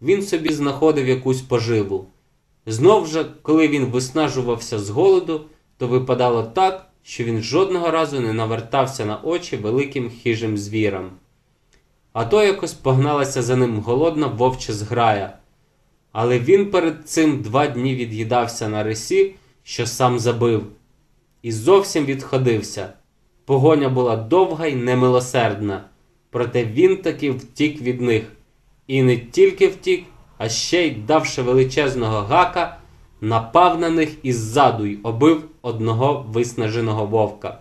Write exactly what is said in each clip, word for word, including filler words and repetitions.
він собі знаходив якусь поживу. Знов же, коли він виснажувався з голоду, то випадало так, що він жодного разу не навертався на очі великим хижим звірам. А то якось погналася за ним голодна вовча зграя. Але він перед цим два дні від'їдався на рисі, що сам забив, і зовсім відходився. Погоня була довга й немилосердна, проте він таки втік від них. І не тільки втік, а ще й, давши величезного гака, напав на них іззаду й обив одного виснаженого вовка.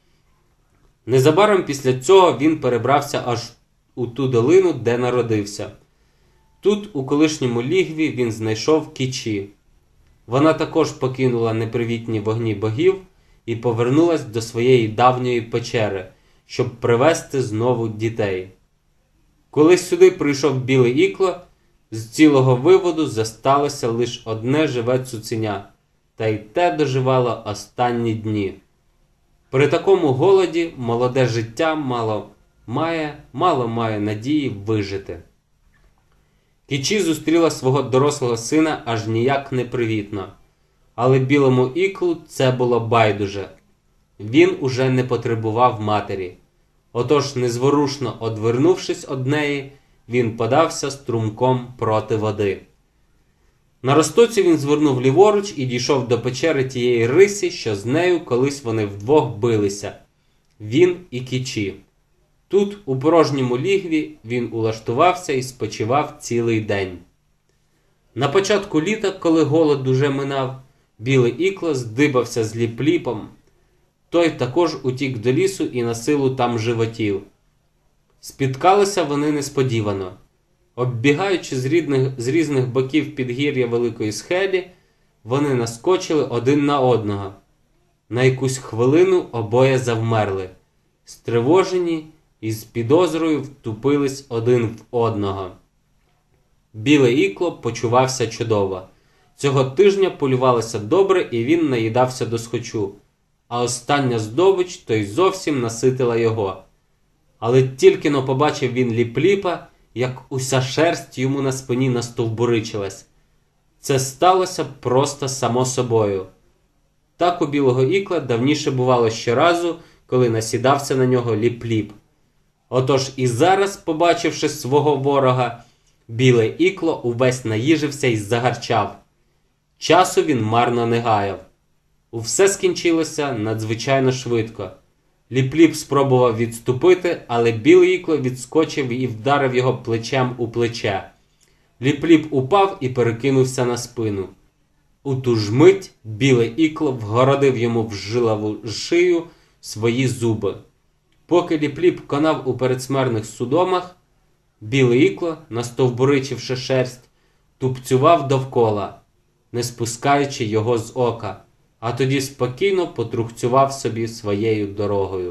Незабаром після цього він перебрався аж у ту долину, де народився. Тут, у колишньому лігві, він знайшов Кічі. Вона також покинула непривітні вогні богів і повернулась до своєї давньої печери, щоб привести знову дітей. Коли сюди прийшов біле ікло, з цілого виводу зосталося лише одне живе цуценя, та й те доживало останні дні. При такому голоді молоде життя мало має, мало має надії вижити. Кічі зустріла свого дорослого сина аж ніяк непривітно. Але білому іклу це було байдуже. Він уже не потребував матері. Отож, незворушно одвернувшись од неї, він подався струмком проти води. На розтоці він звернув ліворуч і дійшов до печери тієї риси, що з нею колись вони вдвох билися. Він і Кічі. Тут, у порожньому лігві, він улаштувався і спочивав цілий день. На початку літа, коли голод уже минав, біле ікло здибався з Ліп-Ліпом. Той також утік до лісу і на силу там животів. Спіткалися вони несподівано. Оббігаючи з, рідних, з різних боків підгір'я Великої Схелі, вони наскочили один на одного. На якусь хвилину обоє завмерли, стривожені і з підозрою втупились один в одного. Біле ікло почувався чудово. Цього тижня полювалося добре, і він наїдався досхочу, а остання здобич то й зовсім наситила його. Але тільки-но побачив він Ліп-Ліпа, як уся шерсть йому на спині настовбуричилась. Це сталося просто само собою. Так у білого ікла давніше бувало щоразу, коли насідався на нього Ліп-Ліп. Отож і зараз, побачивши свого ворога, біле ікло увесь наїжився й загарчав. Часу він марно не гаяв. Усе скінчилося надзвичайно швидко. Ліп-Ліп спробував відступити, але біле ікло відскочив і вдарив його плечем у плече. Ліп-Ліп упав і перекинувся на спину. У ту ж мить біле ікло вгородив йому в жилаву шию свої зуби. Поки Ліп-Ліп конав у передсмертних судомах, біле ікло, настовбуричивши шерсть, тупцював довкола, не спускаючи його з ока, а тоді спокійно потрухцював собі своєю дорогою.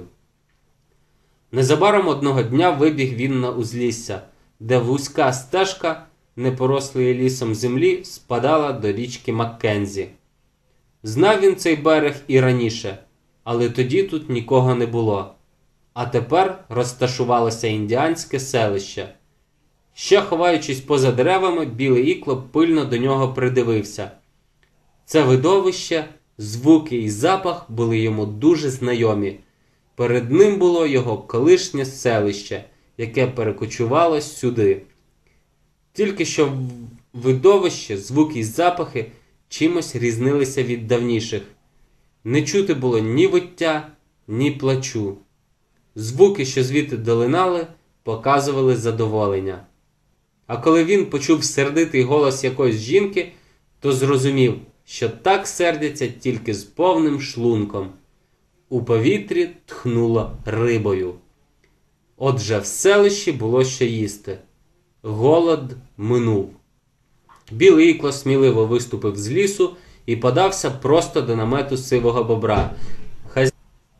Незабаром одного дня вибіг він на узлісся, де вузька стежка, не порослої лісом землі, спадала до річки Маккензі. Знав він цей берег і раніше, але тоді тут нікого не було. А тепер розташувалося індіанське селище. Ще ховаючись поза деревами, біле ікло пильно до нього придивився. Це видовище, звуки і запах були йому дуже знайомі. Перед ним було його колишнє селище, яке перекочувало сюди. Тільки що видовище, звуки і запахи чимось різнилися від давніших. Не чути було ні виття, ні плачу. Звуки, що звідти долинали, показували задоволення. А коли він почув сердитий голос якоїсь жінки, то зрозумів, що так сердяться тільки з повним шлунком. У повітрі тхнуло рибою. Отже, в селищі було що їсти. Голод минув. Біле ікло сміливо виступив з лісу і подався просто до намету сивого бобра. Хаз...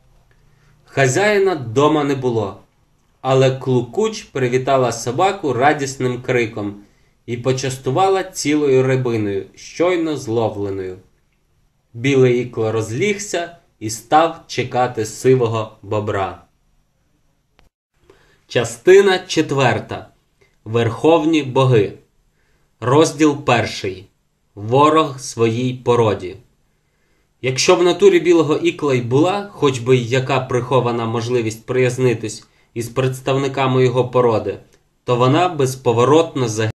Хазяїна дома не було, але Клукуч привітала собаку радісним криком і почастувала цілою рибиною, щойно зловленою. Біле ікло розлігся і став чекати сивого бобра. Частина четверта. Верховні боги. Розділ перший. Ворог своїй породі. Якщо в натурі білого ікла й була, хоч би й яка прихована можливість приязнитись із представниками його породи, то вона безповоротно загинула.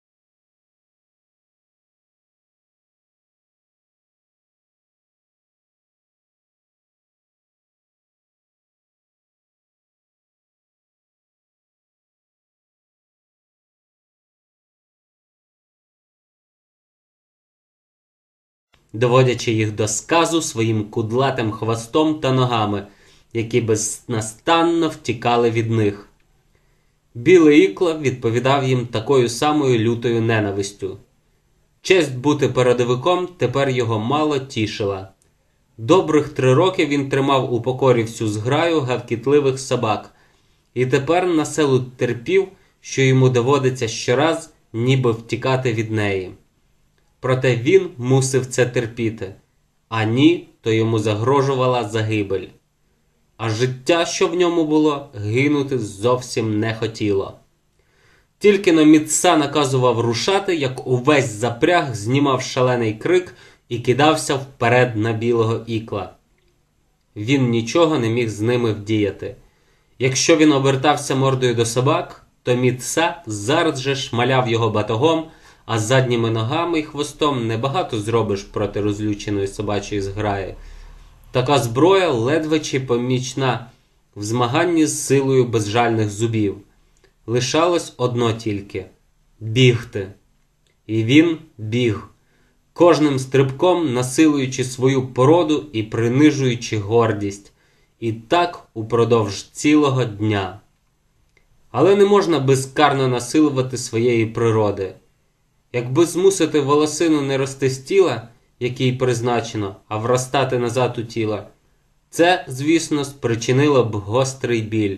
Доводячи їх до сказу своїм кудлатим хвостом та ногами, які безнастанно втікали від них. Білий ікла відповідав їм такою самою лютою ненавистю. Честь бути передовиком тепер його мало тішила. Добрих три роки він тримав у покорі всю зграю гавкітливих собак, і тепер на селу терпів, що йому доводиться щораз ніби втікати від неї. Проте він мусив це терпіти, а ні, то йому загрожувала загибель. А життя, що в ньому було, гинути зовсім не хотіло. Тільки-но Міцса наказував рушати, як увесь запряг знімав шалений крик і кидався вперед на білого ікла. Він нічого не міг з ними вдіяти. Якщо він обертався мордою до собак, то Міцса зараз же шмаляв його батогом, а задніми ногами й хвостом небагато зробиш проти розлюченої собачої зграї. Така зброя ледве чи помічна в змаганні з силою безжальних зубів. Лишалось одно тільки – бігти. І він біг, кожним стрибком насилуючи свою породу і принижуючи гордість. І так упродовж цілого дня. Але не можна безкарно насилувати своєї природи. Якби змусити волосину не рости з тіла, як їй призначено, а вростати назад у тіло, це, звісно, спричинило б гострий біль.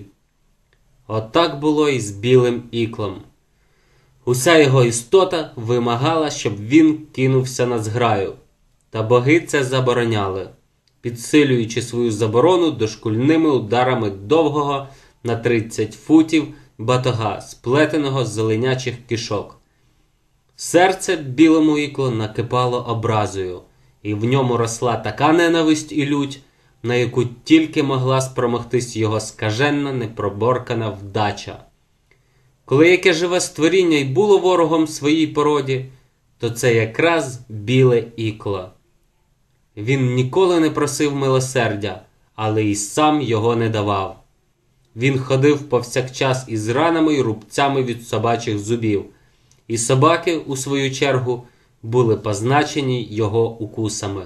Отак було і з білим іклом. Уся його істота вимагала, щоб він кинувся на зграю. Та боги це забороняли, підсилюючи свою заборону дошкульними ударами довгого на тридцять футів батога, сплетеного з зеленячих кишок. Серце білому іклу накипало образою, і в ньому росла така ненависть і лють, на яку тільки могла спромогтись його скаженна, непроборкана вдача. Коли яке живе створіння й було ворогом своїй породі, то це якраз біле ікло. Він ніколи не просив милосердя, але й сам його не давав. Він ходив повсякчас із ранами й рубцями від собачих зубів, і собаки, у свою чергу, були позначені його укусами.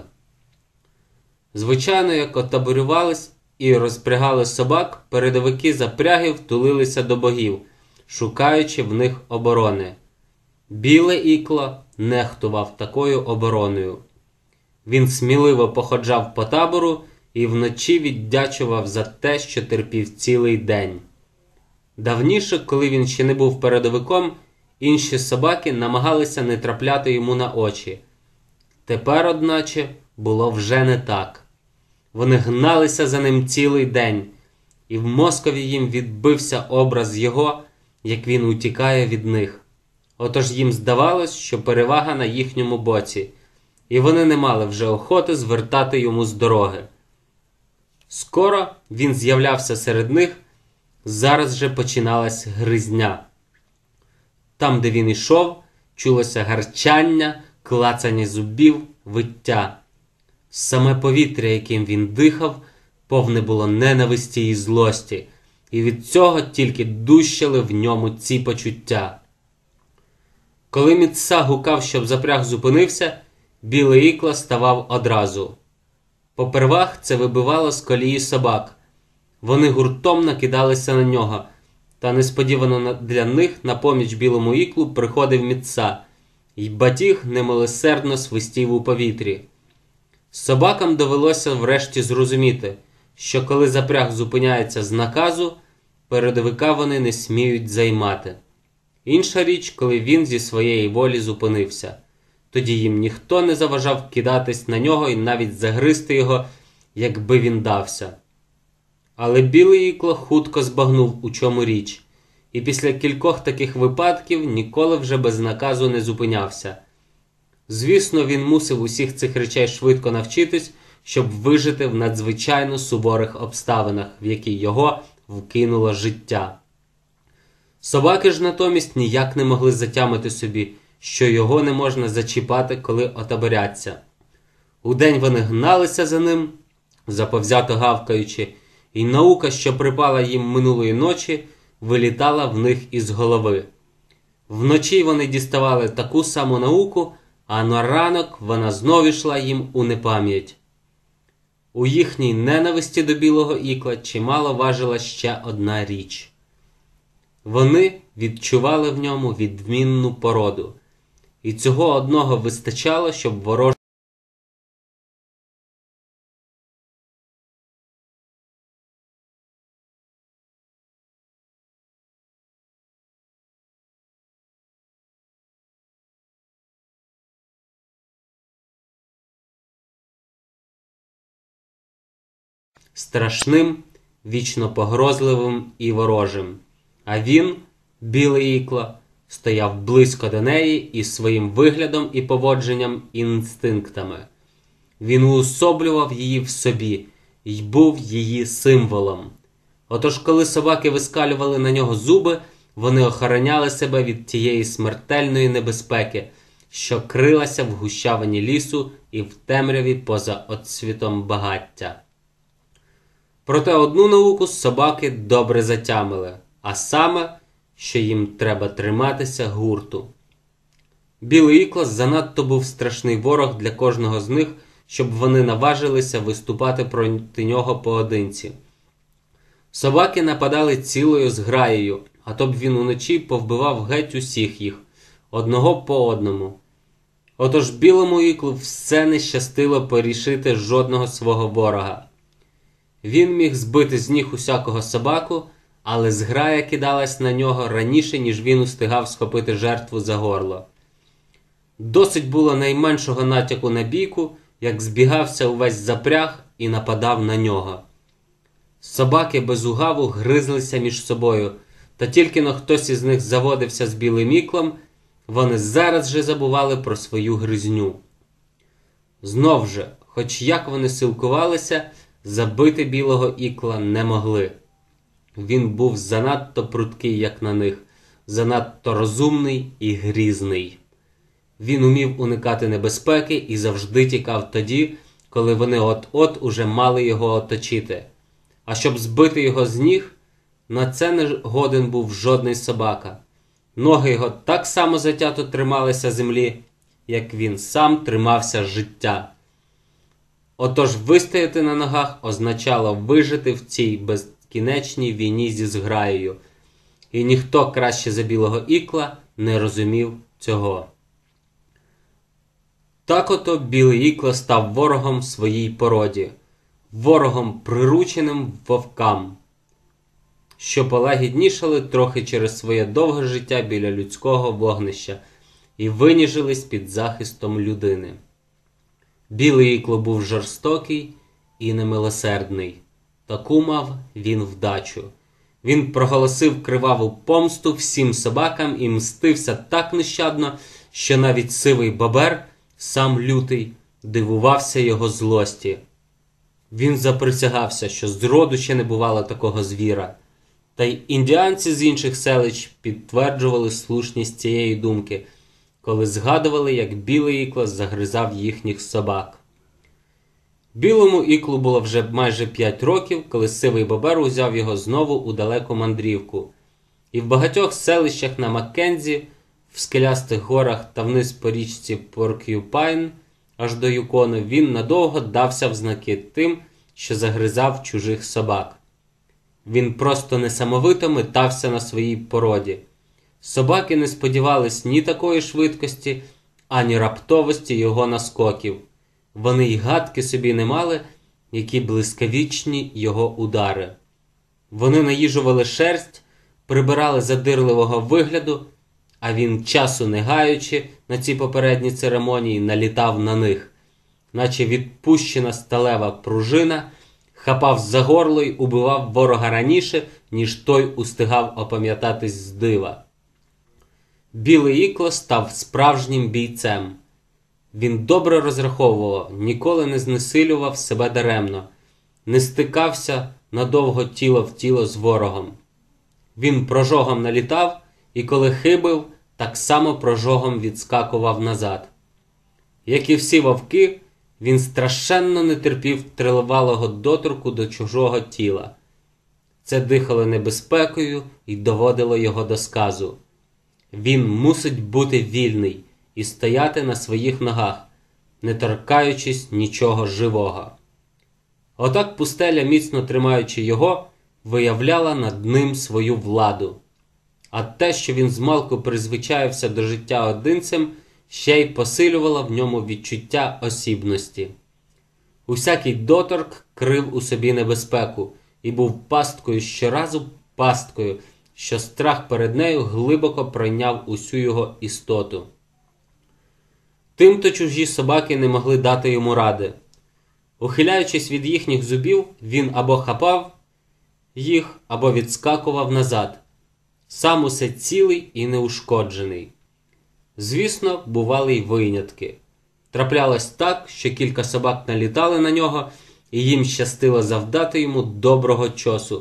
Звичайно, як отаборювались і розпрягали собак, передовики запрягів тулилися до богів, шукаючи в них оборони. Біле ікло нехтував такою обороною. Він сміливо походжав по табору і вночі віддячував за те, що терпів цілий день. Давніше, коли він ще не був передовиком, інші собаки намагалися не трапляти йому на очі. Тепер, одначе, було вже не так. Вони гналися за ним цілий день, і в мозкові їм відбився образ його, як він утікає від них. Отож їм здавалось, що перевага на їхньому боці, і вони не мали вже охоти звертати йому з дороги. Скоро він з'являвся серед них, зараз же починалась гризня. Там, де він ішов, чулося гарчання, клацання зубів, виття. Саме повітря, яким він дихав, повне було ненависті і злості, і від цього тільки дужчали в ньому ці почуття. Коли Міцса гукав, щоб запряг зупинився, білий ікло ставав одразу. Попервах це вибивало з колії собак. Вони гуртом накидалися на нього, та несподівано для них на поміч білому іклу приходив Міцса, й батіг немилосердно свистів у повітрі. Собакам довелося врешті зрозуміти, що коли запряг зупиняється з наказу, передовика вони не сміють займати. Інша річ, коли він зі своєї волі зупинився. Тоді їм ніхто не заважав кидатись на нього і навіть загризти його, якби він дався. Але білий ікло хутко збагнув, у чому річ, і після кількох таких випадків ніколи вже без наказу не зупинявся. Звісно, він мусив усіх цих речей швидко навчитись, щоб вижити в надзвичайно суворих обставинах, в які його вкинуло життя. Собаки ж натомість ніяк не могли затямити собі, що його не можна зачіпати, коли отаборяться. Удень вони гналися за ним, заповзято гавкаючи, і наука, що припала їм минулої ночі, вилітала в них із голови. Вночі вони діставали таку саму науку, а на ранок вона знов ішла їм у непам'ять. У їхній ненависті до білого ікла чимало важила ще одна річ. Вони відчували в ньому відмінну породу, і цього одного вистачало, щоб ворожий страшним, вічно погрозливим і ворожим. А він, білий ікла, стояв близько до неї із своїм виглядом і поводженням інстинктами. Він уособлював її в собі й був її символом. Отож, коли собаки вискалювали на нього зуби, вони охороняли себе від тієї смертельної небезпеки, що крилася в гущавині лісу і в темряві поза отсвітом багаття. Проте одну науку собаки добре затямили, а саме, що їм треба триматися гурту. Білий ікла занадто був страшний ворог для кожного з них, щоб вони наважилися виступати проти нього поодинці. Собаки нападали цілою зграєю, а то б він уночі повбивав геть усіх їх, одного по одному. Отож білому іклу все не щастило порішити жодного свого ворога. Він міг збити з ніг усякого собаку, але зграя кидалась на нього раніше, ніж він устигав схопити жертву за горло. Досить було найменшого натяку на бійку, як збігався увесь запряг і нападав на нього. Собаки без угаву гризлися між собою, та тільки но хтось із них заводився з білим іклом, вони зараз же забували про свою гризню. Знов же, хоч як вони силкувалися, забити білого ікла не могли. Він був занадто пруткий, як на них, занадто розумний і грізний. Він умів уникати небезпеки і завжди тікав тоді, коли вони от-от уже мали його оточити. А щоб збити його з ніг, на це не годен був жодний собака. Ноги його так само затято трималися землі, як він сам тримався життя. Отож вистояти на ногах означало вижити в цій безкінечній війні зі зграєю. І ніхто краще за білого ікла не розумів цього. Так ото білий ікла став ворогом своїй породі, ворогом прирученим вовкам, що полагіднішали трохи через своє довге життя біля людського вогнища і виніжились під захистом людини. Білий ікло був жорстокий і немилосердний. Таку мав він вдачу. Він проголосив криваву помсту всім собакам і мстився так нещадно, що навіть сивий бобер, сам лютий, дивувався його злості. Він заприсягався, що зроду ще не бувало такого звіра. Та й індіанці з інших селищ підтверджували слушність цієї думки, коли згадували, як білий ікло загризав їхніх собак. Білому іклу було вже майже п'ять років, коли сивий бобер узяв його знову у далеку мандрівку. І в багатьох селищах на Маккензі, в скелястих горах та вниз по річці Порк'юпайн, аж до Юкону, він надовго дався в знаки тим, що загризав чужих собак. Він просто несамовито метався на своїй породі. Собаки не сподівались ні такої швидкості, ані раптовості його наскоків. Вони й гадки собі не мали, які блискавічні його удари. Вони наїжували шерсть, прибирали задирливого вигляду, а він, часу не гаючи на ці попередні церемонії, налітав на них, наче відпущена сталева пружина, хапав за горло й убивав ворога раніше, ніж той устигав опам'ятатись з дива. Білий Ікло став справжнім бійцем. Він добре розраховував, ніколи не знесилював себе даремно, не стикався надовго тіло в тіло з ворогом. Він прожогом налітав і коли хибив, так само прожогом відскакував назад. Як і всі вовки, він страшенно не терпів тривалого доторку до чужого тіла. Це дихало небезпекою і доводило його до сказу. Він мусить бути вільний і стояти на своїх ногах, не торкаючись нічого живого. Отак пустеля, міцно тримаючи його, виявляла над ним свою владу. А те, що він змалку призвичаївся до життя одинцем, ще й посилювало в ньому відчуття осібності. Усякий доторк крив у собі небезпеку і був пасткою щоразу пасткою, що страх перед нею глибоко пройняв усю його істоту. Тимто чужі собаки не могли дати йому ради. Ухиляючись від їхніх зубів, він або хапав їх, або відскакував назад, сам усе цілий і неушкоджений. Звісно, бували й винятки. Траплялось так, що кілька собак налітали на нього, і їм щастило завдати йому доброго чосу.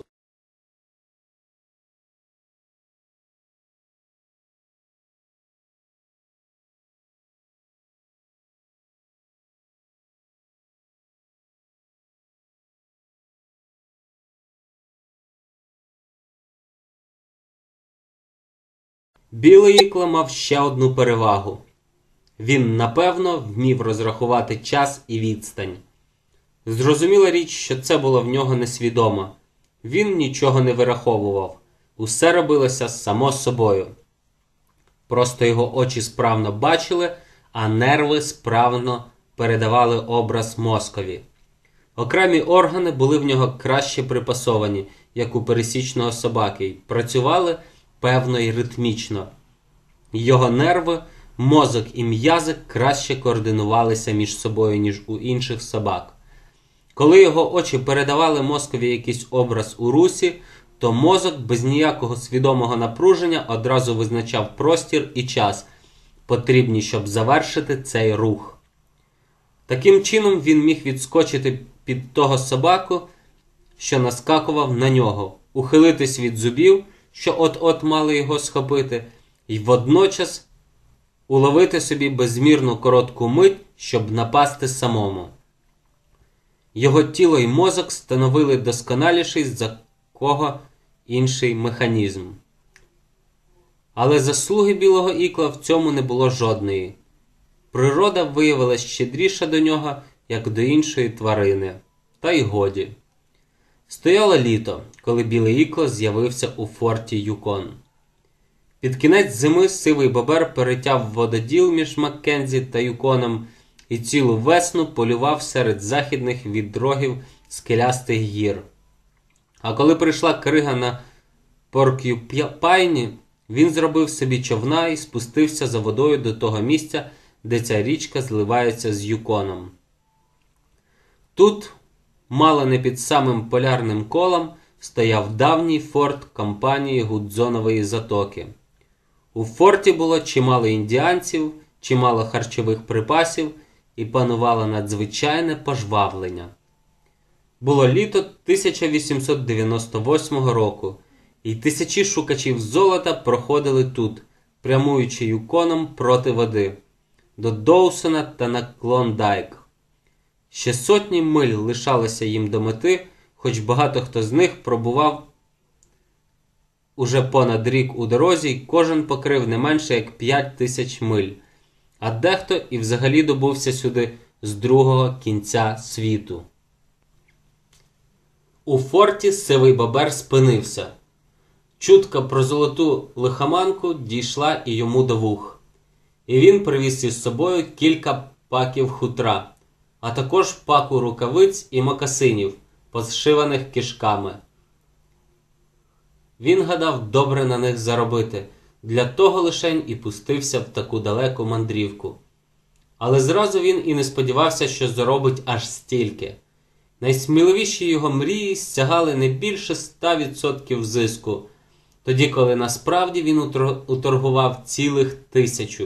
Білий Ікло мав ще одну перевагу. Він, напевно, вмів розрахувати час і відстань. Зрозуміла річ, що це було в нього несвідомо. Він нічого не вираховував. Усе робилося само собою. Просто його очі справно бачили, а нерви справно передавали образ мозкові. Окремі органи були в нього краще припасовані, як у пересічного собаки, й працювали певно й ритмічно. Його нерви, мозок і м'язи краще координувалися між собою, ніж у інших собак. Коли його очі передавали мозкові якийсь образ у русі, то мозок без ніякого свідомого напруження одразу визначав простір і час, потрібні, щоб завершити цей рух. Таким чином він міг відскочити під того собаку, що наскакував на нього, ухилитись від зубів, що от-от мали його схопити, і водночас уловити собі безмірно коротку мить, щоб напасти самому. Його тіло і мозок становили досконаліший за кого інший механізм. Але заслуги Білого Ікла в цьому не було жодної. Природа виявилась щедріша до нього, як до іншої тварини. Та й годі. Стояло літо, коли Білий Ікло з'явився у форті Юкон. Під кінець зими Сивий Бобер перетяв вододіл між Маккензі та Юконом і цілу весну полював серед західних відрогів скелястих гір. А коли прийшла крига на Поркюпайні, він зробив собі човна і спустився за водою до того місця, де ця річка зливається з Юконом. Тут, мало не під самим полярним колом, стояв давній форт компанії Гудзонової затоки. У форті було чимало індіанців, чимало харчових припасів і панувало надзвичайне пожвавлення. Було літо тисяча вісімсот дев'яносто восьмого року, і тисячі шукачів золота проходили тут, прямуючи Юконом проти води, до Доусона та на Клондайк. Ще сотні миль лишалося їм до мети, хоч багато хто з них пробував уже понад рік у дорозі, й кожен покрив не менше як п'ять тисяч миль, а дехто і взагалі добувся сюди з другого кінця світу. У форті Сивий Бобер спинився. Чутка про золоту лихоманку дійшла і йому до вух. І він привіз із собою кілька паків хутра, а також паку рукавиць і мокасинів, позшиваних кишками. Він гадав добре на них заробити, для того лишень і пустився в таку далеку мандрівку. Але зразу він і не сподівався, що заробить аж стільки. Найсміливіші його мрії сягали не більше ста відсотків зиску, тоді коли насправді він уторгував цілих тисячу.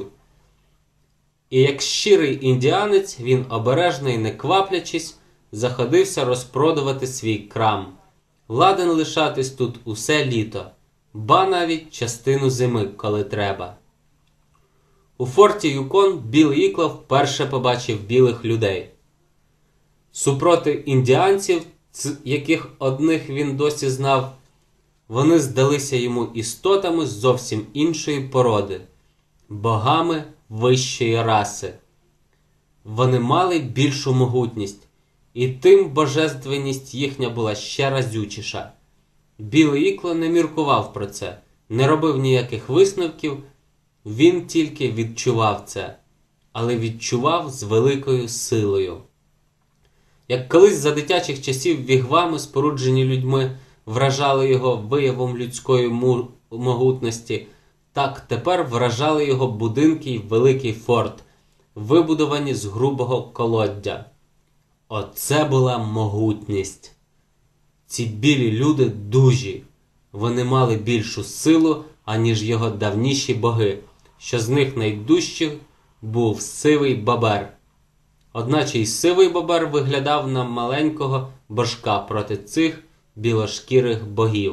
І як щирий індіанець, він обережно і не кваплячись, заходився розпродувати свій крам. Ладен лишатись тут усе літо, ба навіть частину зими, коли треба. У форті Юкон Білий Ікла вперше побачив білих людей. Супроти індіанців, яких одних він досі знав, вони здалися йому істотами зовсім іншої породи, богами вищої раси. Вони мали більшу могутність, і тим божественність їхня була ще разючіша. Білий Ікла не міркував про це, не робив ніяких висновків, він тільки відчував це, але відчував з великою силою. Як колись за дитячих часів вігвами, споруджені людьми, вражали його виявом людської могутності, так тепер вражали його будинки й великий форт, вибудовані з грубого колоддя. Оце була могутність. Ці білі люди дужі. Вони мали більшу силу, аніж його давніші боги, що з них найдужчих був сивий бобер. Одначе й сивий бобер виглядав на маленького божка проти цих білошкірих богів.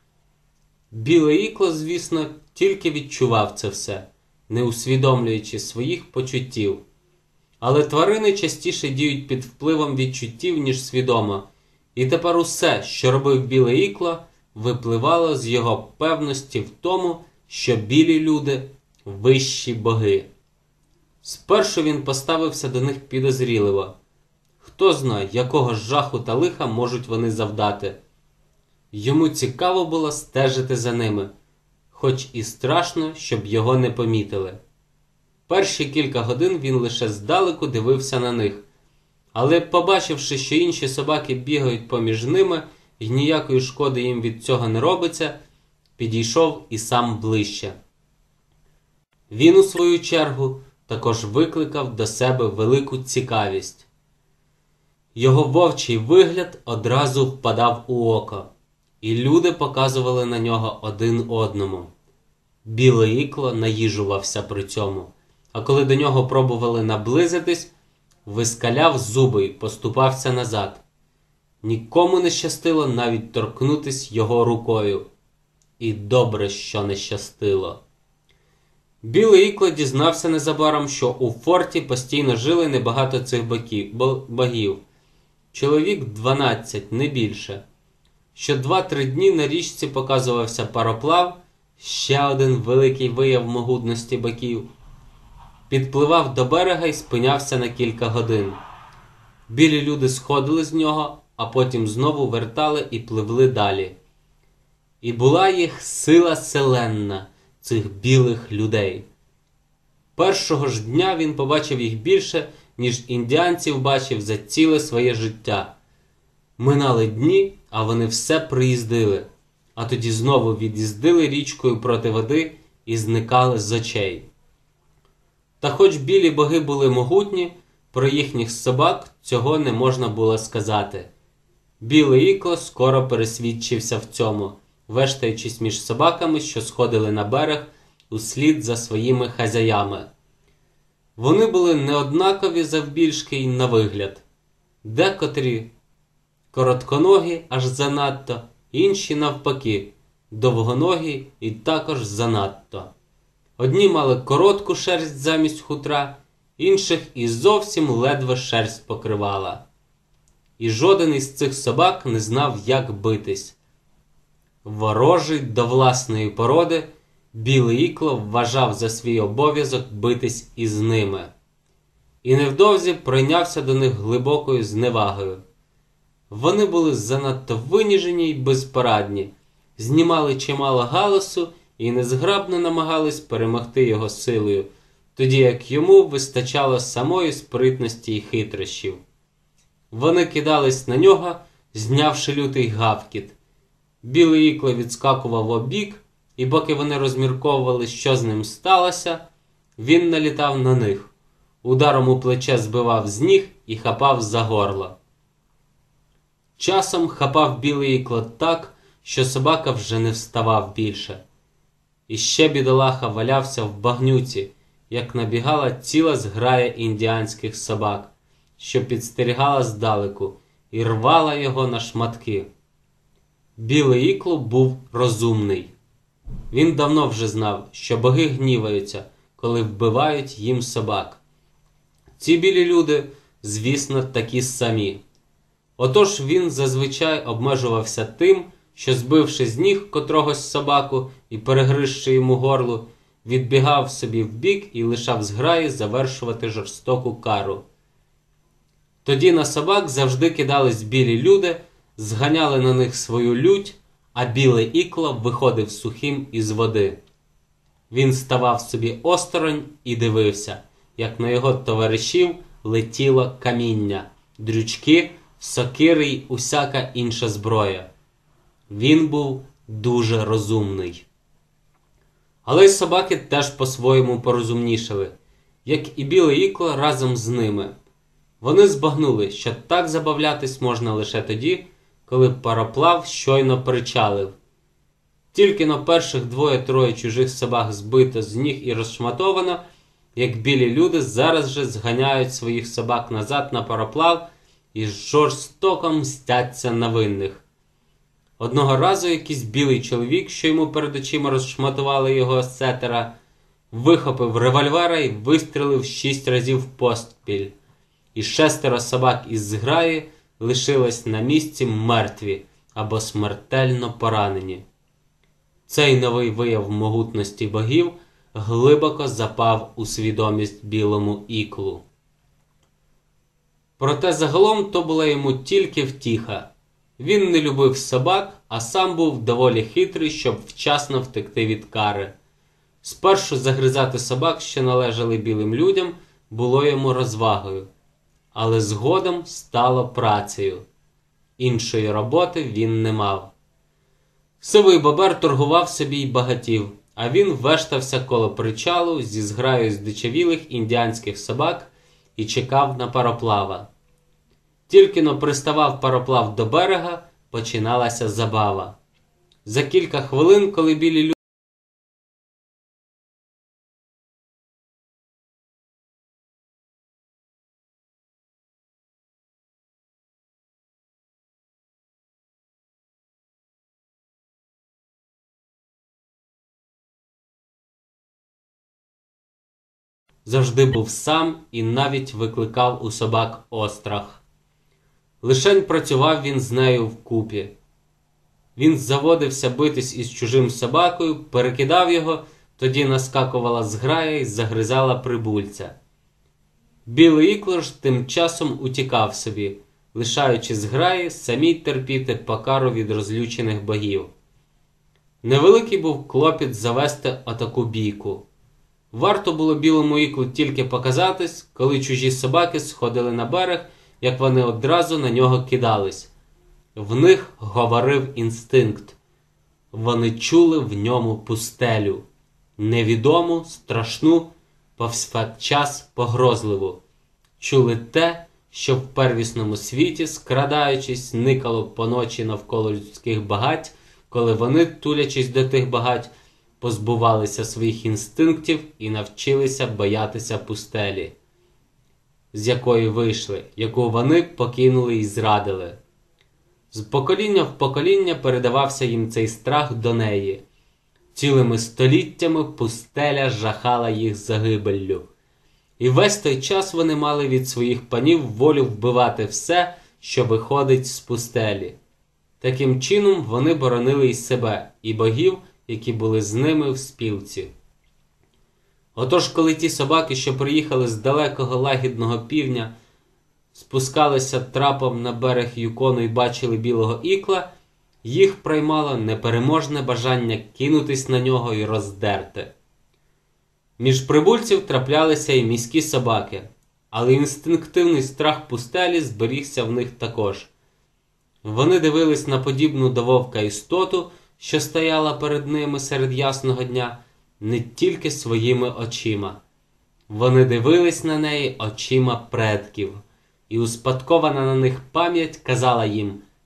Біле Ікло, звісно, тільки відчував це все, не усвідомлюючи своїх почуттів. Але тварини частіше діють під впливом відчуттів, ніж свідомо, і тепер усе, що робив Біле Ікло, випливало з його певності в тому, що білі люди – вищі боги. Спершу він поставився до них підозріливо. Хто знає, якого жаху та лиха можуть вони завдати. Йому цікаво було стежити за ними, хоч і страшно, щоб його не помітили. Перші кілька годин він лише здалеку дивився на них, але, побачивши, що інші собаки бігають поміж ними і ніякої шкоди їм від цього не робиться, підійшов і сам ближче. Він, у свою чергу, також викликав до себе велику цікавість. Його вовчий вигляд одразу впадав у око, і люди показували на нього один одному. Біле Ікло наїжувався при цьому, а коли до нього пробували наблизитись, вискаляв зуби й поступався назад. Нікому не щастило навіть торкнутись його рукою. І добре, що не щастило. Біле Ікло дізнався незабаром, що у форті постійно жили небагато цих богів. Чоловік дванадцять, не більше. Що два-три дні на річці показувався пароплав, ще один великий вияв могутності богів. Підпливав до берега і спинявся на кілька годин. Білі люди сходили з нього, а потім знову вертали і пливли далі. І була їх сила селенна, цих білих людей. Першого ж дня він побачив їх більше, ніж індіанців бачив за ціле своє життя. Минали дні, а вони все приїздили, а тоді знову від'їздили річкою проти води і зникали з очей. Та хоч білі боги були могутні, про їхніх собак цього не можна було сказати. Біле Ікло скоро пересвідчився в цьому, вештаючись між собаками, що сходили на берег услід за своїми хазяями. Вони були неоднакові завбільшки й на вигляд. Декотрі коротконогі аж занадто, інші навпаки, довгоногі і також занадто. Одні мали коротку шерсть замість хутра, інших і зовсім ледве шерсть покривала. І жоден із цих собак не знав, як битись. Ворожий до власної породи, Біле Ікло вважав за свій обов'язок битись із ними. І невдовзі прийнявся до них глибокою зневагою. Вони були занадто виніжені й безпорадні, знімали чимало галасу і незграбно намагались перемогти його силою, тоді як йому вистачало самої спритності й хитрощів. Вони кидались на нього, знявши лютий гавкіт. Біле Ікло відскакував обік, і поки вони розмірковували, що з ним сталося, він налітав на них, ударом у плече збивав з ніг і хапав за горло. Часом хапав білий ікло так, що собака вже не вставав більше. І ще бідолаха валявся в багнюці, як набігала ціла зграя індіанських собак, що підстерігала здалеку і рвала його на шматки. Білий ікло був розумний. Він давно вже знав, що боги гніваються, коли вбивають їм собак. Ці білі люди, звісно, такі самі. Отож він зазвичай обмежувався тим, що, збивши з ніг котрогось собаку і перегризши йому горло, відбігав собі вбік і лишав зграї завершувати жорстоку кару. Тоді на собак завжди кидались білі люди, зганяли на них свою лють, а біле ікло виходив сухим із води. Він ставав собі осторонь і дивився, як на його товаришів летіло каміння, дрючки, сокири й усяка інша зброя. Він був дуже розумний. Але й собаки теж по-своєму порозумнішали, як і біле ікло разом з ними. Вони збагнули, що так забавлятись можна лише тоді, коли пароплав щойно причалив. Тільки на перших двоє-троє чужих собак збито з ніг і розшматовано, як білі люди зараз же зганяють своїх собак назад на пароплав і жорстоко мстяться на винних. Одного разу якийсь білий чоловік, що йому перед очима розшматували його сетера, вихопив револьвера і вистрілив шість разів поспіль. І шестеро собак із зграї лишились на місці мертві або смертельно поранені. Цей новий вияв могутності богів глибоко запав у свідомість білому іклу. Проте загалом то була йому тільки втіха. Він не любив собак, а сам був доволі хитрий, щоб вчасно втекти від кари. Спершу загризати собак, що належали білим людям, було йому розвагою. Але згодом стало працею. Іншої роботи він не мав. Сивий бобер торгував собі й багатів, а він вештався коло причалу зі зграєю здичавілих індіанських собак і чекав на пароплава. Тільки-но приставав пароплав до берега, починалася забава. За кілька хвилин, коли білі люди завжди був сам і навіть викликав у собак острах. Лишень працював він з нею вкупі. Він заводився битись із чужим собакою, перекидав його, тоді наскакувала зграя і загризала прибульця. Білий ікло ж тим часом утікав собі, лишаючи зграї самій терпіти покару від розлючених богів. Невеликий був клопіт завести отаку бійку. Варто було білому іклу тільки показатись, коли чужі собаки сходили на берег, як вони одразу на нього кидались. В них говорив інстинкт. Вони чули в ньому пустелю. Невідому, страшну, повсякчас погрозливу. Чули те, що в первісному світі, скрадаючись, никало поночі навколо людських багать, коли вони, тулячись до тих багать, позбувалися своїх інстинктів і навчилися боятися пустелі, з якої вийшли, яку вони покинули і зрадили. З покоління в покоління передавався їм цей страх до неї. Цілими століттями пустеля жахала їх загибеллю. І весь той час вони мали від своїх панів волю вбивати все, що виходить з пустелі. Таким чином вони боронили і себе, і богів, які були з ними в спілці. Отож, коли ті собаки, що приїхали з далекого лагідного півдня, спускалися трапом на берег Юкону і бачили білого ікла, їх приймало непереможне бажання кинутись на нього і роздерти. Між прибульців траплялися і міські собаки, але інстинктивний страх пустелі зберігся в них також. Вони дивились на подібну до вовка істоту, що стояла перед ними серед ясного дня, не тільки своїми очима. Вони дивились на неї очима предків, і успадкована на них пам'ять казала їм: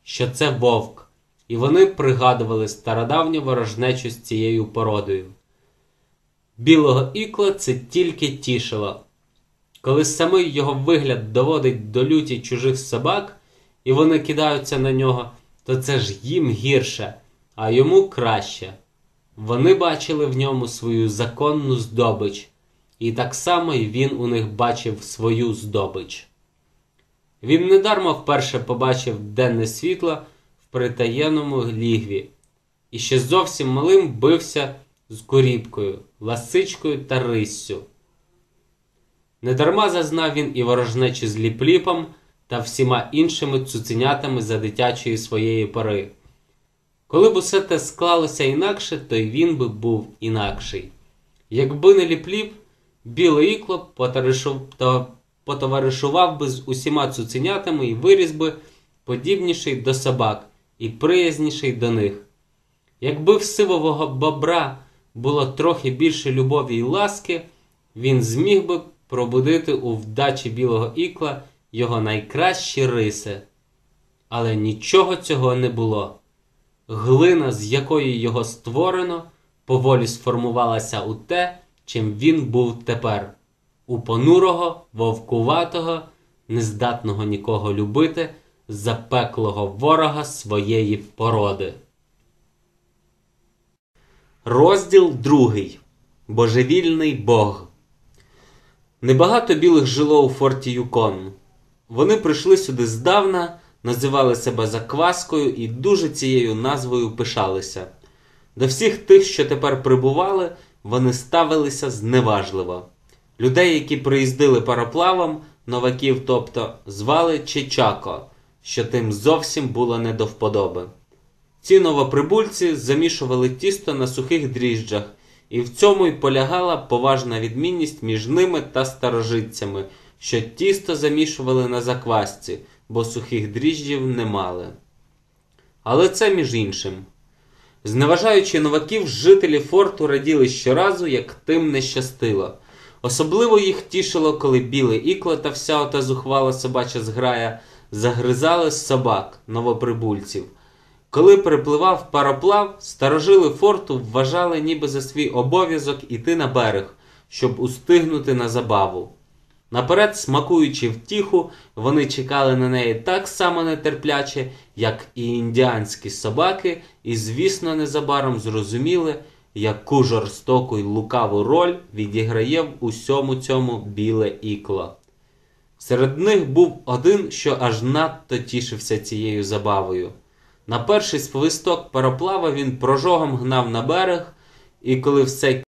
що це вовк, і вони пригадували стародавню ворожнечу з цією породою. Білого Ікла це тільки тішило. Коли самий його вигляд доводить до люті чужих собак, і вони кидаються на нього, то це ж їм гірше, а йому краще. Вони бачили в ньому свою законну здобич, і так само й він у них бачив свою здобич. Він недарма вперше побачив денне світло в притаєному лігві, і ще зовсім малим бився з куріпкою, ласичкою та риссю. Недарма зазнав він і ворожнечі з Ліп-Ліпом та всіма іншими цуценятами за дитячої своєї пори. Коли б усе те склалося інакше, то й він би був інакший. Якби не Ліп-Ліп, Біле Ікло потоваришував би з усіма цуценятами і виріс би подібніший до собак і приязніший до них. Якби в сивового бобра було трохи більше любові й ласки, він зміг би пробудити у вдачі Білого Ікла його найкращі риси. Але нічого цього не було. Глина, з якої його створено, поволі сформувалася у те, чим він був тепер. У понурого, вовкуватого, нездатного нікого любити, запеклого ворога своєї породи. Розділ другий. Божевільний Бог. Небагато білих жило у форті Юкон. Вони прийшли сюди здавна, називали себе Закваскою і дуже цією назвою пишалися. До всіх тих, що тепер прибували, вони ставилися зневажливо. Людей, які приїздили пароплавом, новаків, тобто, звали Чичако, що тим зовсім було не до вподоби. Ці новоприбульці замішували тісто на сухих дріжджах, і в цьому й полягала поважна відмінність між ними та старожитцями, що тісто замішували на заквасці, бо сухих дріжджів не мали. Але це між іншим. Зневажаючи новаків, жителі форту раділи щоразу, як тим не щастило. Особливо їх тішило, коли Біле Ікло та вся ота зухвала собача зграя загризали собак, новоприбульців. Коли припливав пароплав, старожили форту вважали ніби за свій обов'язок іти на берег, щоб устигнути на забаву. Наперед, смакуючи втіху, вони чекали на неї так само нетерпляче, як і індіанські собаки, і, звісно, незабаром зрозуміли, яку жорстоку й лукаву роль відіграє в усьому цьому Біле Ікло. Серед них був один, що аж надто тішився цією забавою. На перший свисток пароплава він прожогом гнав на берег, і коли все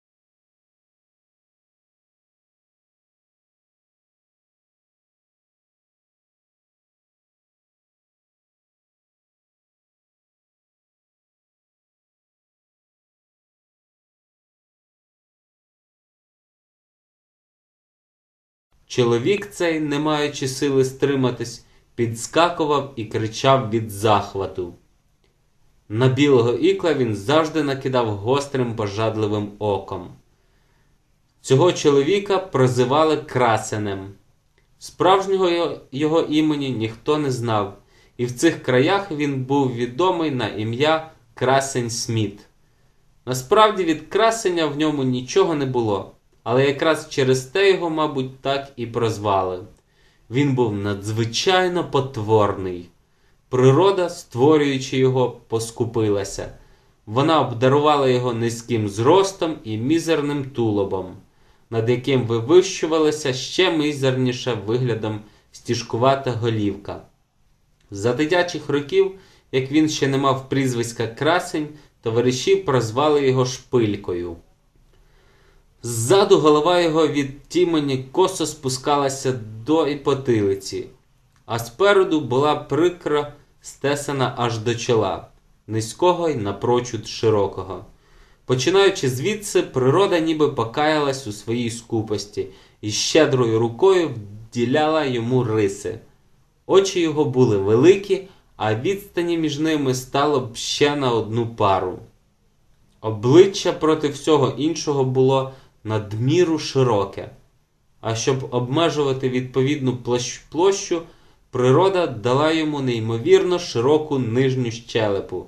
чоловік цей, не маючи сили стриматись, підскакував і кричав від захвату. На Білого Ікла він завжди накидав гострим пожадливим оком. Цього чоловіка прозивали Красенем. Справжнього його, його імені ніхто не знав, і в цих краях він був відомий на ім'я Красень Сміт. Насправді від красення в ньому нічого не було, але якраз через те його, мабуть, так і прозвали. Він був надзвичайно потворний. Природа, створюючи його, поскупилася. Вона обдарувала його низьким зростом і мізерним тулубом, над яким вивищувалася ще мізерніше виглядом стіжкувата голівка. За дитячих років, як він ще не мав прізвиська Красень, товариші прозвали його Шпилькою. Ззаду голова його від тімені косо спускалася до потилиці, а спереду була прикро стесана аж до чола, низького й напрочуд широкого. Починаючи звідси, природа ніби покаялась у своїй скупості і щедрою рукою вділяла йому риси. Очі його були великі, а відстані між ними стало б ще на одну пару. Обличчя проти всього іншого було надміру широке, а щоб обмежувати відповідну площу, природа дала йому неймовірно широку нижню щелепу.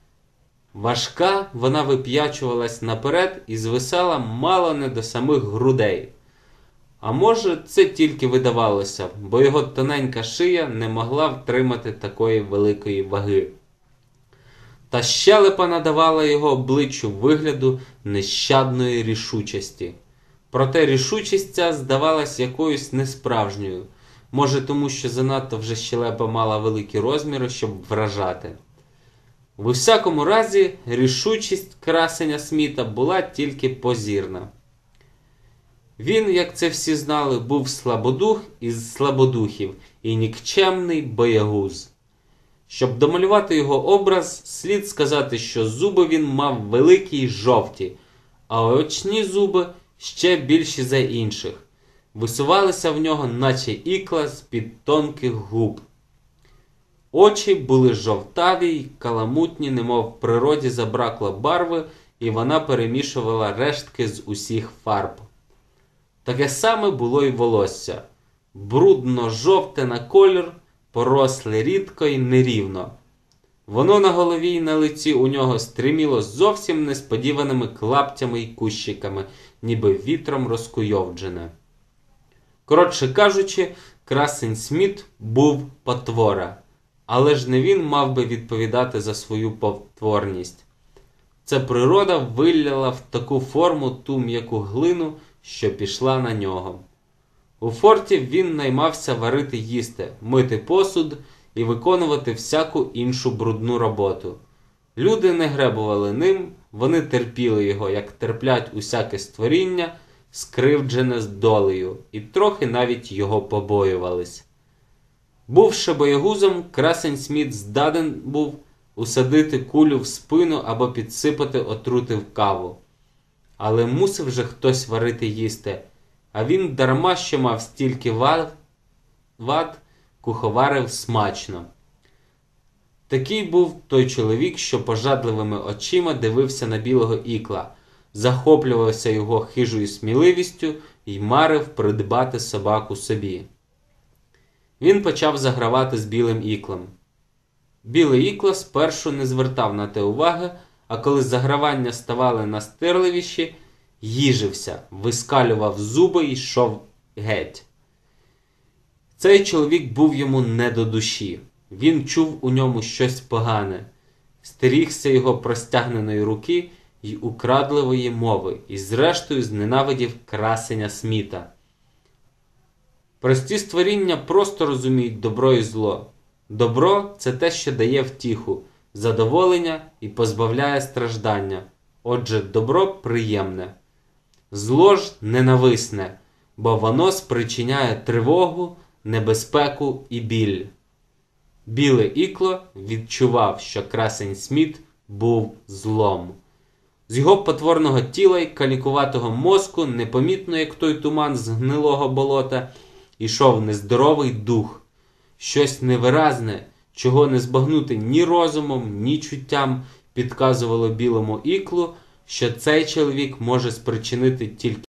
Важка вона вип'ячувалась наперед і звисала мало не до самих грудей. А може, це тільки видавалося, бо його тоненька шия не могла втримати такої великої ваги. Та щелепа надавала його обличчю вигляду нещадної рішучості. Проте рішучість ця здавалась якоюсь несправжньою, може тому, що занадто вже щелепа мала великі розміри, щоб вражати. В усякому разі, рішучість красеня Сміта була тільки позірна. Він, як це всі знали, був слабодух із слабодухів і нікчемний боягуз. Щоб домалювати його образ, слід сказати, що зуби він мав великі й жовті, а очні зуби ще більші за інших. Висувалися в нього, наче ікла з-під тонких губ. Очі були жовтаві й каламутні, немов в природі забракло барви, і вона перемішувала рештки з усіх фарб. Таке саме було й волосся. Брудно-жовте на колір, поросле рідко й нерівно. Воно на голові й на лиці у нього стриміло зовсім несподіваними клаптями й кущиками, ніби вітром розкуйовджене. Коротше кажучи, красень Сміт був потвора, але ж не він мав би відповідати за свою потворність. Це природа виляла в таку форму ту м'яку глину, що пішла на нього. У форті він наймався варити їсти, мити посуд і виконувати всяку іншу брудну роботу. Люди не гребували ним, вони терпіли його, як терплять усяке створіння, скривджене з долею, і трохи навіть його побоювались. Бувши боягузом, красень Сміт здатен був усадити кулю в спину або підсипати отрути в каву. Але мусив же хтось варити їсти, а він дарма що мав стільки вад, вад куховарив смачно. Такий був той чоловік, що пожадливими очима дивився на білого ікла, захоплювався його хижою сміливістю й марив придбати собаку собі. Він почав загравати з білим іклом. Білий ікло спершу не звертав на те уваги, а коли загравання ставали настирливіші, їжився, вискалював зуби й йшов геть. Цей чоловік був йому не до душі. Він чув у ньому щось погане, стерігся його простягненої руки й украдливої мови, і зрештою зненавидів красеня Сміта. Прості створіння просто розуміють добро і зло. Добро – це те, що дає втіху, задоволення і позбавляє страждання. Отже, добро приємне. Зло ж ненависне, бо воно спричиняє тривогу, небезпеку і біль. Біле ікло відчував, що красень Сміт був злом. З його потворного тіла й калікуватого мозку, непомітно як той туман з гнилого болота, ішов нездоровий дух. Щось невиразне, чого не збагнути ні розумом, ні чуттям, підказувало білому іклу, що цей чоловік може спричинити тільки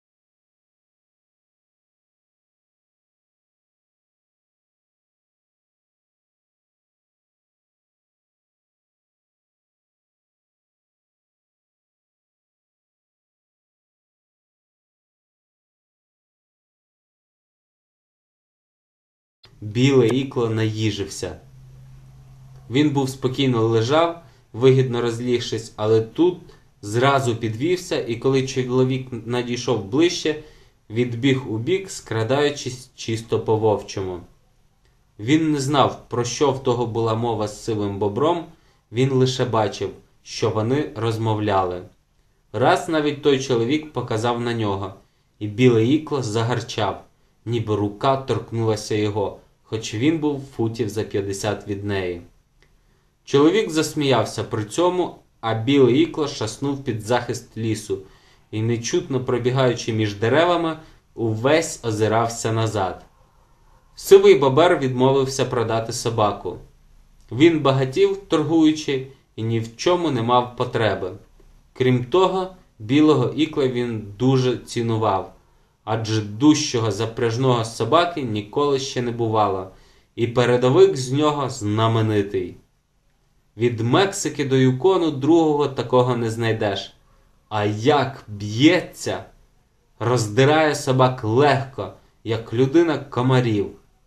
біле ікло наїжився. Він був спокійно лежав, вигідно розлігшись, але тут зразу підвівся, і коли чоловік надійшов ближче, відбіг убік, скрадаючись чисто по-вовчому. Він не знав, про що в того була мова з сивим бобром, він лише бачив, що вони розмовляли. Раз навіть той чоловік показав на нього, і біле ікло загарчав, ніби рука торкнулася його, хоч він був футів за п'ятдесят від неї. Чоловік засміявся при цьому, а біле ікло шаснув під захист лісу і, нечутно пробігаючи між деревами, увесь озирався назад. Сивий бобер відмовився продати собаку. Він багатів, торгуючи, і ні в чому не мав потреби. Крім того, білого ікла він дуже цінував, адже дужчого запряжного собаки ніколи ще не бувало, і передовик з нього знаменитий. Від Мексики до Юкону другого такого не знайдеш. А як б'ється! Роздирає собак легко, як людина комарів.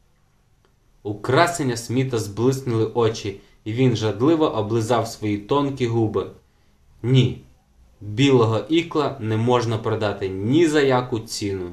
У красеня Сміта зблиснули очі, і він жадливо облизав свої тонкі губи. Ні, білого ікла не можна продати ні за яку ціну.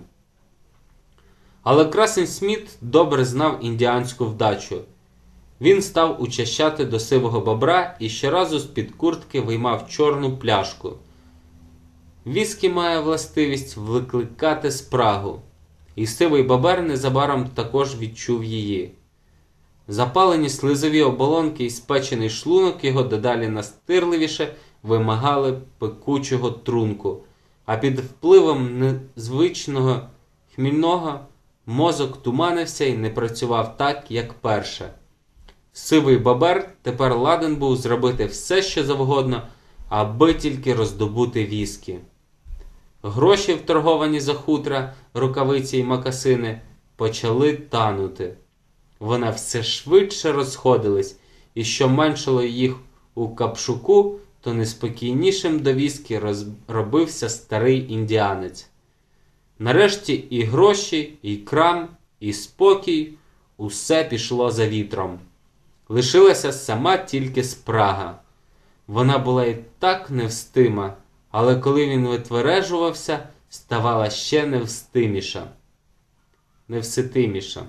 Але красень Сміт добре знав індіанську вдачу. Він став учащати до сивого бобра і щоразу з-під куртки виймав чорну пляшку. Віскі має властивість викликати спрагу, і сивий бобер незабаром також відчув її. Запалені слизові оболонки і спечений шлунок його дедалі настирливіше вимагали пекучого трунку, а під впливом незвичного хмільного мозок туманився і не працював так, як перше. Сивий бобер тепер ладен був зробити все, що завгодно, аби тільки роздобути віскі. Гроші, вторговані за хутра, рукавиці й макасини, почали танути. Вони все швидше розходились, і що меншало їх у капшуку, то неспокійнішим до віскі робився старий індіанець. Нарешті і гроші, і крам, і спокій – усе пішло за вітром. Лишилася сама тільки спрага. Вона була і так невстима, але коли він витвережувався, ставала ще невстиміша. Невситиміша.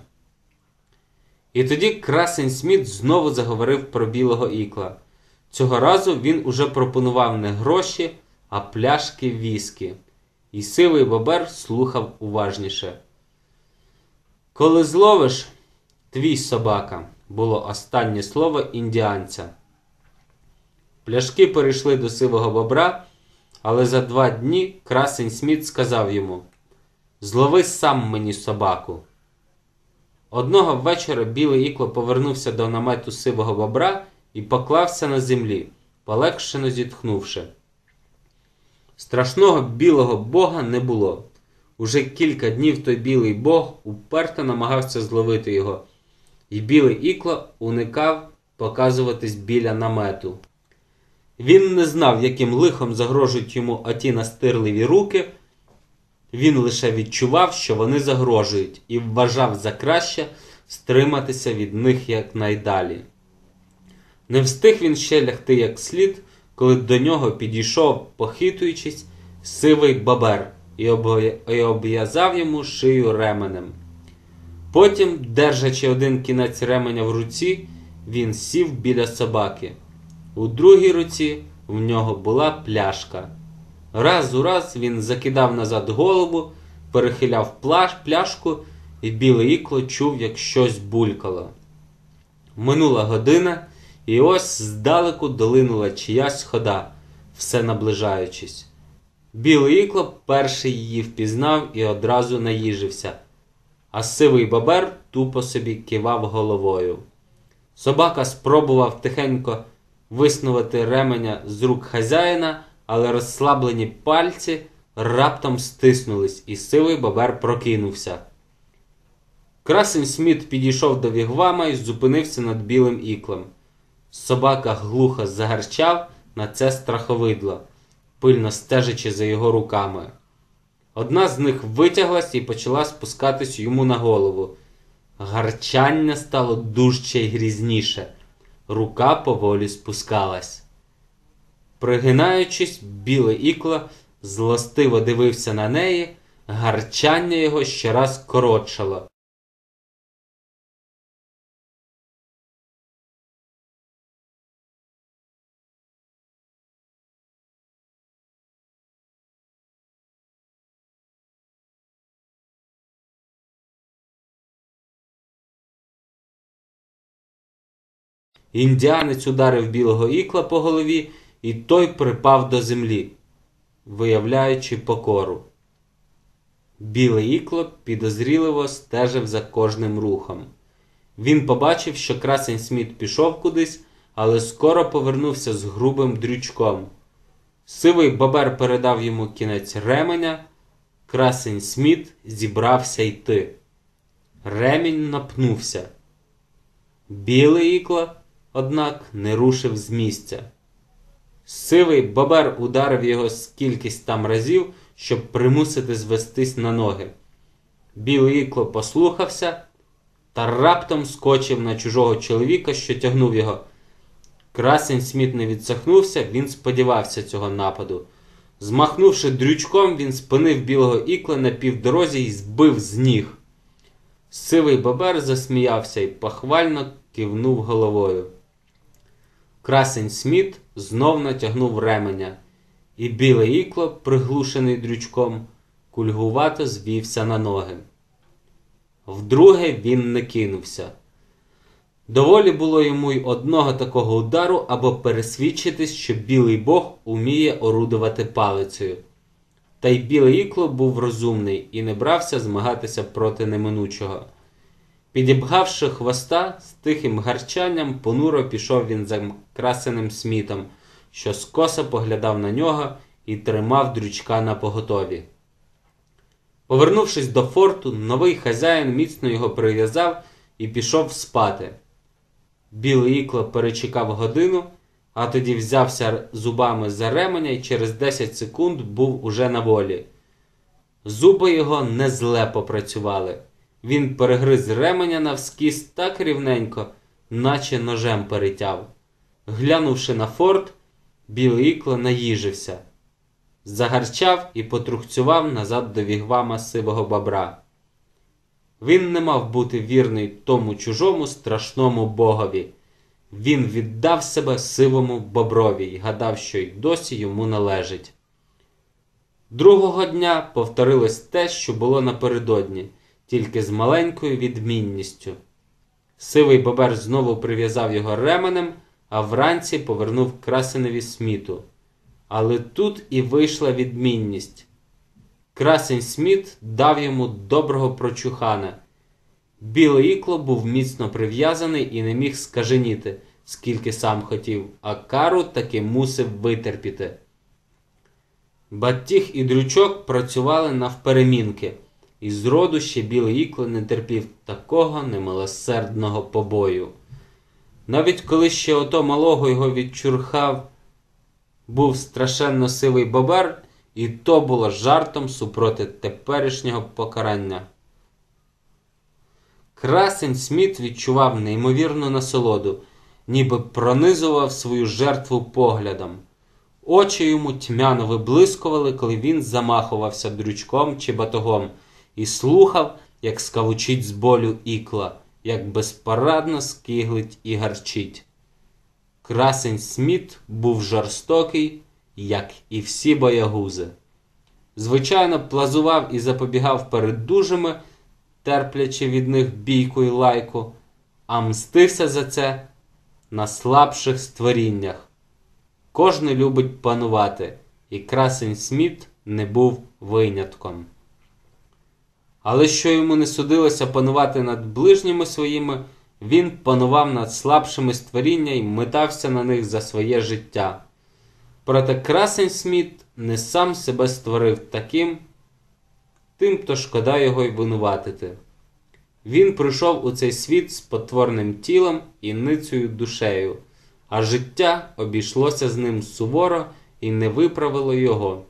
І тоді красень Сміт знову заговорив про білого ікла. Цього разу він уже пропонував не гроші, а пляшки віскі. І сивий бобер слухав уважніше. «Коли зловиш, твій собака», було останнє слово індіанця. Пляшки перейшли до сивого бобра, але за два дні красень Сміт сказав йому: «Злови сам мені собаку». Одного вечора білий ікло повернувся до намету сивого бобра і поклався на землі, полегшено зітхнувши. Страшного білого бога не було. Уже кілька днів той білий бог уперто намагався зловити його, і білий ікло уникав показуватись біля намету. Він не знав, яким лихом загрожують йому оті настирливі руки. Він лише відчував, що вони загрожують, і вважав за краще стриматися від них якнайдалі. Не встиг він ще лягти як слід, коли до нього підійшов, похитуючись, сивий бобер і обв'язав йому шию ременем. Потім, держачи один кінець ременя в руці, він сів біля собаки. У другій руці в нього була пляшка. Раз у раз він закидав назад голову, перехиляв плаш, пляшку, і біле ікло чув, як щось булькало. Минула година, і ось здалеку долинула чиясь хода, все наближаючись. Біле ікло перший її впізнав і одразу наїжився, а сивий бобер тупо собі кивав головою. Собака спробував тихенько виснувати ременя з рук хазяїна, але розслаблені пальці раптом стиснулись, і сивий бобер прокинувся. Красень Сміт підійшов до вігвама і зупинився над білим іклом. Собака глухо загарчав на це страховидло, пильно стежачи за його руками. Одна з них витяглась і почала спускатись йому на голову. Гарчання стало дужче й грізніше. Рука поволі спускалась. Пригинаючись, біле ікло злостиво дивився на неї, гарчання його щораз коротшало. Індіанець ударив білого ікла по голові, і той припав до землі, виявляючи покору. Біле ікло підозріливо стежив за кожним рухом. Він побачив, що красень Сміт пішов кудись, але скоро повернувся з грубим дрючком. Сивий бобер передав йому кінець ременя. Красень Сміт зібрався йти. Ремінь напнувся. Білий Ікла, однак, не рушив з місця. Сивий бобер ударив його скількись там разів, щоб примусити звестись на ноги. Білий Ікло послухався та раптом скочив на чужого чоловіка, що тягнув його. Красень Сміт не відсахнувся, він сподівався цього нападу. Змахнувши дрючком, він спинив білого Ікла на півдорозі і збив з ніг. Сивий бобер засміявся і похвально кивнув головою. Красень Сміт знов натягнув ременя, і біле Ікло, приглушений дрючком, кульгувато звівся на ноги. Вдруге він не кинувся. Доволі було йому й одного такого удару, або пересвідчитись, що білий бог уміє орудувати палицею. Та й біле Ікло був розумний і не брався змагатися проти неминучого. Підібгавши хвоста, з тихим гарчанням понуро пішов він за Красенем Смітом, що скоса поглядав на нього і тримав дрючка напоготові. Повернувшись до форту, новий хазяїн міцно його прив'язав і пішов спати. Білий Ікло перечекав годину, а тоді взявся зубами за ременя і через десять секунд був уже на волі. Зуби його не зле попрацювали. Він перегриз ременя навскіз так рівненько, наче ножем перетяв. Глянувши на форт, білий Ікло наїжився. Загарчав і потрухцював назад до вігвама сивого бобра. Він не мав бути вірний тому чужому страшному богові. Він віддав себе сивому боброві й гадав, що й досі йому належить. Другого дня повторилось те, що було напередодні, тільки з маленькою відмінністю. Сивий бобер знову прив'язав його ременем, а вранці повернув Красеневі Сміту. Але тут і вийшла відмінність. Красень Сміт дав йому доброго прочухана. Біле Ікло був міцно прив'язаний і не міг скаженіти, скільки сам хотів, а кару таки мусив витерпіти. Батіг і дрючок працювали навперемінки, і зроду ще біле Ікло не терпів такого немилосердного побою. Навіть коли ще ото малого його відчурхав був страшенно сивий бобер, і то було жартом супроти теперішнього покарання. Красень Сміт відчував неймовірну насолоду, ніби пронизував свою жертву поглядом. Очі йому тьмяно виблискували, коли він замахувався дрючком чи батогом, і слухав, як скавучить з болю Ікла, як безпорадно скиглить і гарчить. Красень Сміт був жорстокий, як і всі боягузи. Звичайно, плазував і запобігав перед дужими, терплячи від них бійку й лайку, а мстився за це на слабших створіннях. Кожний любить панувати, і Красень Сміт не був винятком. Але що йому не судилося панувати над ближніми своїми, він панував над слабшими створіння і метався на них за своє життя. Проте Красень Сміт не сам себе створив таким, тим-то шкода його й винуватити. Він прийшов у цей світ з потворним тілом і ницею душею, а життя обійшлося з ним суворо і не виправило його.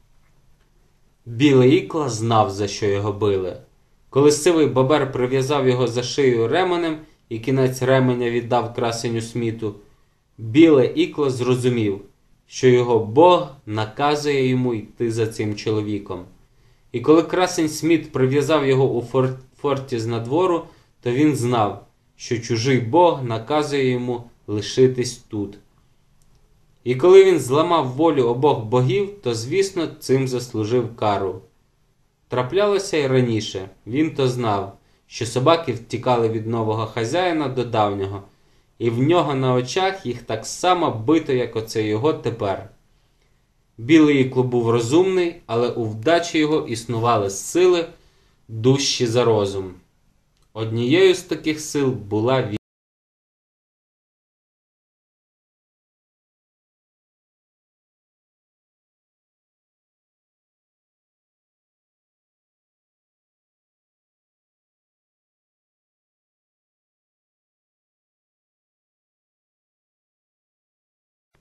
Біле Ікло знав, за що його били. Коли сивий бобер прив'язав його за шию ременем і кінець ременя віддав Красеню Сміту, біле Ікло зрозумів, що його Бог наказує йому йти за цим чоловіком. І коли Красень Сміт прив'язав його у форті з надвору, то він знав, що чужий Бог наказує йому лишитись тут. І коли він зламав волю обох богів, то, звісно, цим заслужив кару. Траплялося й раніше, він то знав, що собаки втікали від нового хазяїна до давнього, і в нього на очах їх так само бито, як оце його тепер. Білий Ікло був розумний, але у вдачі його існували сили, дужчі за розум. Однією з таких сил була віра.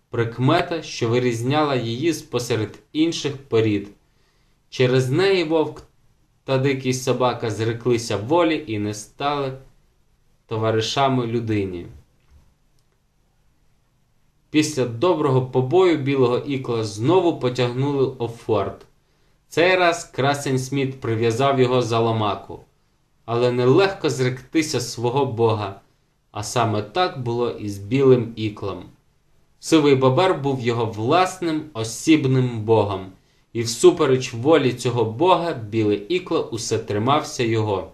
прикмета, що вирізняла її спосеред інших порід. Через неї вовк та дикий собака зреклися волі і не стали товаришами людині. Після доброго побою білого ікла знову потягнули у форт. Цей раз красень Сміт прив'язав його за ломаку. Але нелегко зректися свого бога, а саме так було і з білим іклом. Сивий бобер був його власним осібним богом, і всупереч волі цього бога білий ікло усе тримався його.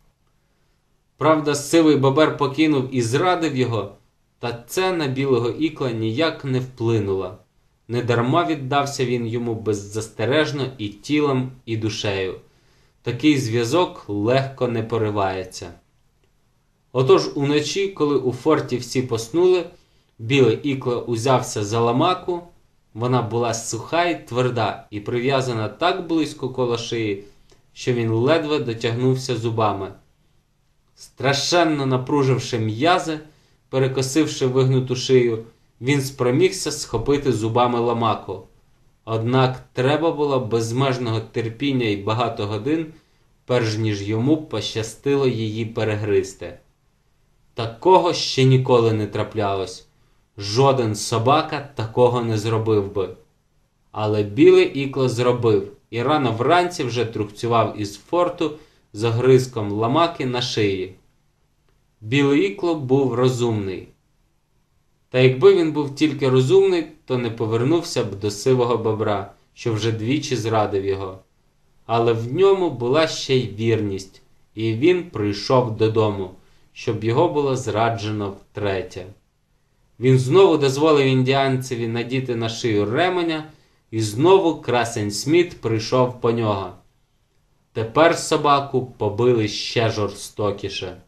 Правда, сивий бобер покинув і зрадив його, та це на білого ікла ніяк не вплинуло. Недарма віддався він йому беззастережно і тілом, і душею. Такий зв'язок легко не поривається. Отож уночі, коли у форті всі поснули, біле ікло узявся за ламаку. Вона була суха й тверда і прив'язана так близько коло шиї, що він ледве дотягнувся зубами. Страшенно напруживши м'язи, перекосивши вигнуту шию, він спромігся схопити зубами ламаку. Однак треба було безмежного терпіння й багато годин, перш ніж йому пощастило її перегризти. Такого ще ніколи не траплялось. Жоден собака такого не зробив би. Але біле ікло зробив, і рано вранці вже трубцював із форту з огризком ламаки на шиї. Біле ікло був розумний. Та якби він був тільки розумний, то не повернувся б до сивого бобра, що вже двічі зрадив його. Але в ньому була ще й вірність, і він прийшов додому, щоб його було зраджено втретє. Він знову дозволив індіанцеві надіти на шию ременя, і знову красень Сміт прийшов по нього. Тепер собаку побили ще жорстокіше.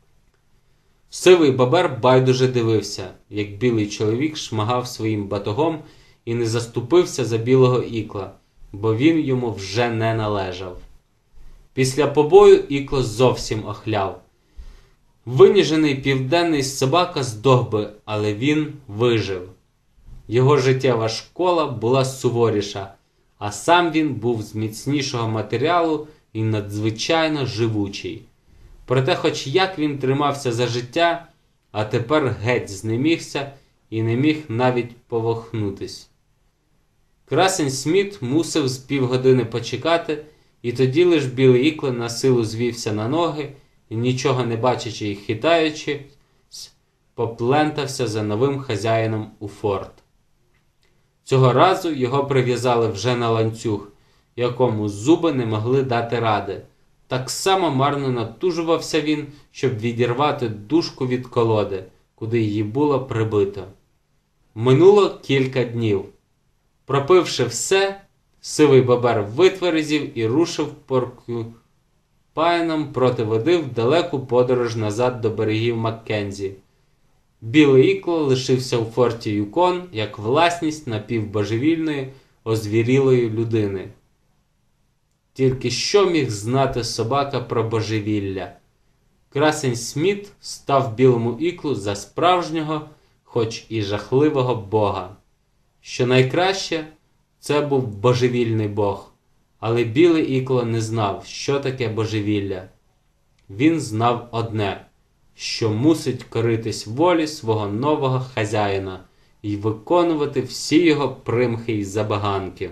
Сивий бобер байдуже дивився, як білий чоловік шмагав своїм батогом і не заступився за білого ікла, бо він йому вже не належав. Після побою ікло зовсім охляв. Виніжений південний собака здох би, але він вижив. Його життєва школа була суворіша, а сам він був з міцнішого матеріалу і надзвичайно живучий. Проте хоч як він тримався за життя, а тепер геть знемігся і не міг навіть повохнутись. Красень Сміт мусив з півгодини почекати, і тоді лиш білий ікло на силу звівся на ноги і, нічого не бачачи і хитаючи, поплентався за новим хазяїном у форт. Цього разу його прив'язали вже на ланцюг, якому зуби не могли дати ради. Так само марно натужувався він, щоб відірвати дужку від колоди, куди її було прибито. Минуло кілька днів. Пропивши все, сивий бобер витверезів і рушив поркюпайном проти води в далеку подорож назад до берегів Маккензі. Біле ікло лишився у форті Юкон як власність напівбожевільної, озвірілої людини. Тільки що міг знати собака про божевілля? Красень Сміт став білому іклу за справжнього, хоч і жахливого бога. Що найкраще, це був божевільний бог, але біле ікло не знав, що таке божевілля. Він знав одне, що мусить коритись волі свого нового хазяїна і виконувати всі його примхи й забаганки.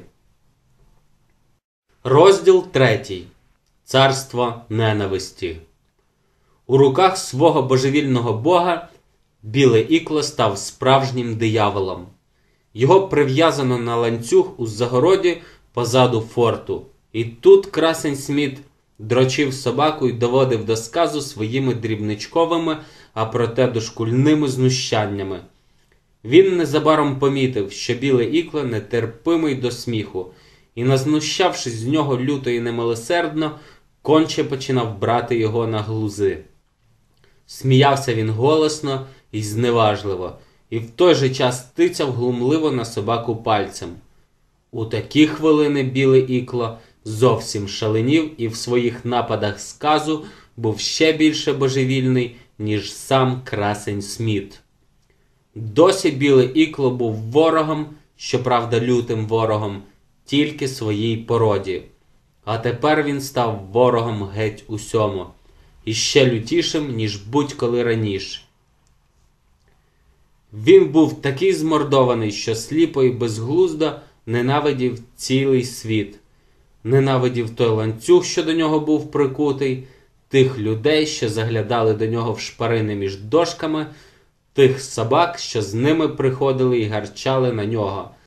Розділ третій. Царство ненависті. У руках свого божевільного бога біле ікло став справжнім дияволом. Його прив'язано на ланцюг у загороді позаду форту. І тут красень Сміт дрочив собаку й доводив до сказу своїми дрібничковими, а проте дошкульними знущаннями. Він незабаром помітив, що біле ікло нетерпимий до сміху, і, назнущавшись з нього люто і немилосердно, конче починав брати його на глузи. Сміявся він голосно і зневажливо, і в той же час тицяв глумливо на собаку пальцем. У такі хвилини біле ікло зовсім шаленів і в своїх нападах сказу був ще більше божевільний, ніж сам красень Сміт. Досі біле ікло був ворогом, щоправда лютим ворогом, тільки своїй породі. А тепер він став ворогом геть усьому, і ще лютішим, ніж будь-коли раніше. Він був такий змордований, що сліпо і безглуздо ненавидів цілий світ. Ненавидів той ланцюг, що до нього був прикутий, тих людей, що заглядали до нього в шпарини між дошками, тих собак, що з ними приходили і гарчали на нього,